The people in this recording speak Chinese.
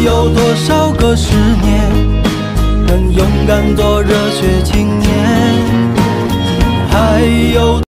里有多少个10年，能勇敢做热血青年？